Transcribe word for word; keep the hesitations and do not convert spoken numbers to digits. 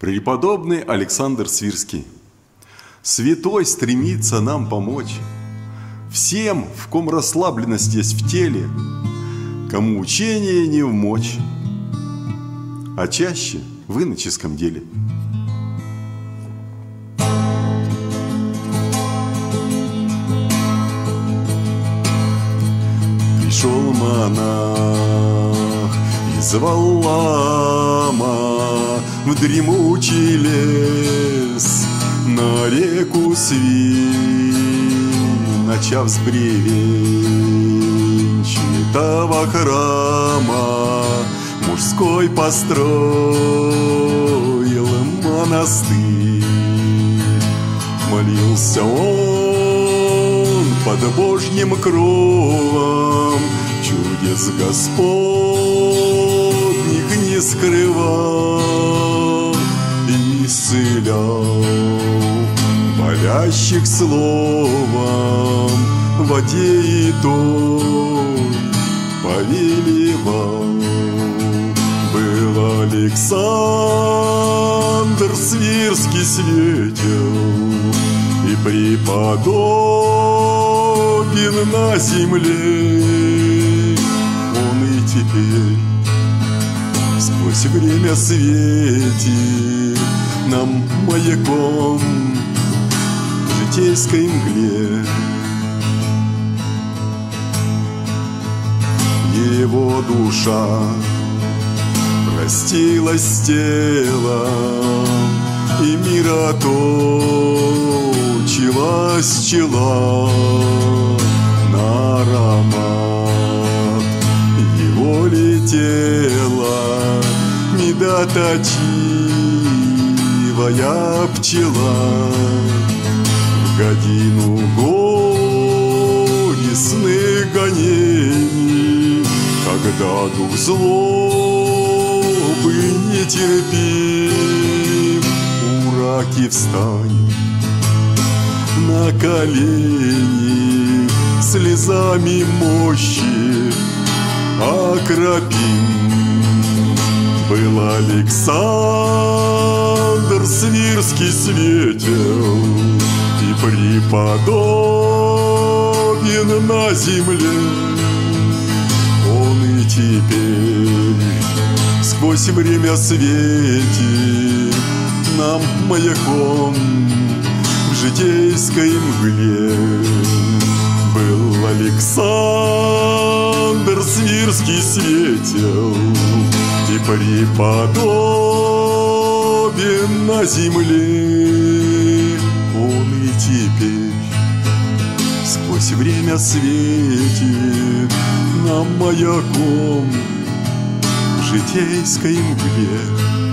Преподобный Александр Свирский. Святой стремится нам помочь всем, в ком расслабленность есть в теле, кому учение не вмочь, а чаще в иноческом деле. Пришел монах из Валаама в дремучий лес, на реку Свинь, начав с бревенчатого храма, мужской построил монастырь. Молился он под Божьим кровом, чудес Господних не скрывал, и исцелял болящих словом, в воде и той повелевал. Был Александр Свирский светел и преподобен на земле. Он и теперь сквозь время светит нам маяком в житейской мгле. Его душа простилась с телом, и мира точилась чела на аромат. Его летела медоточивая пчела в годину горестных гонений, когда дух злобы нетерпим. Ураки, встань на колени, слезами мощи окропим. Был Александр Свирский светел и преподобен на земле. Он и теперь сквозь время светит нам маяком в житейской мгле. Был Александр Свирский светел и преподобен на земле. Он и теперь сквозь время светит нам маяком в житейской мгле.